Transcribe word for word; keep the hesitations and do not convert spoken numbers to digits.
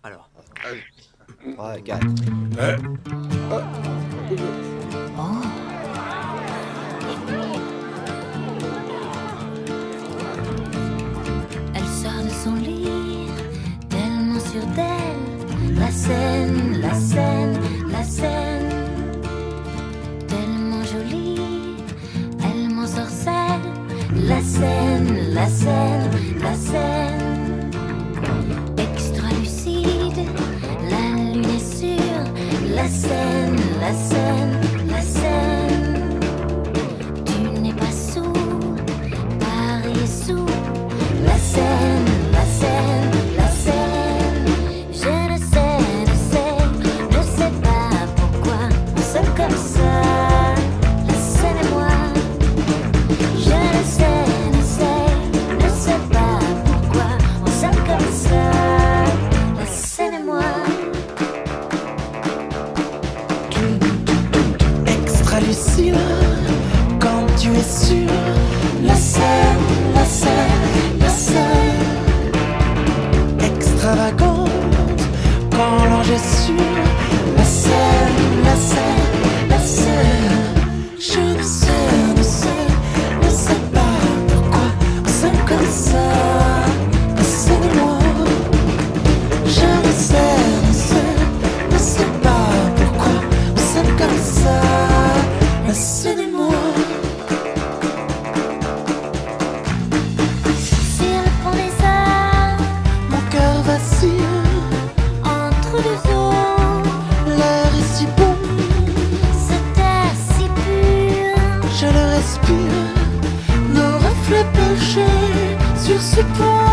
Alors. trois, quatre. Euh. Oh. Elle sort de son lit, tellement sûre d'elle. La scène, la scène, la scène. Tellement jolie, elle m'ensorcelle. La scène, la scène, la scène. Extra lucide, la lune est sûre. La scène, la scène, la scène. Tu n'es pas sourd, Paris est sourd. La scène, la scène, la scène. Je ne sais, ne sais, ne sais pas pourquoi on s'aime comme ça. La scène et moi. Je ne sais, ne sais, ne sais pas pourquoi on s'aime comme ça. La scène et moi. Extra lucide, quand tu es sûr. La scène, la scène, la scène. Extravagante, quand l'ange est sûr. La scène, la scène, la scène. Je ne sais, ne sais, ne sais pas pourquoi on s'aime comme ça. La scène et moi. Je ne sais, ne sais, ne sais pas pourquoi on s'aime comme ça. La scène et moi. Sur le pont des arts, Mon cœur vacille, entre deux eaux, l'air est si bon, cet air si pur. je le respire. Nos reflets penchés sur ce pont.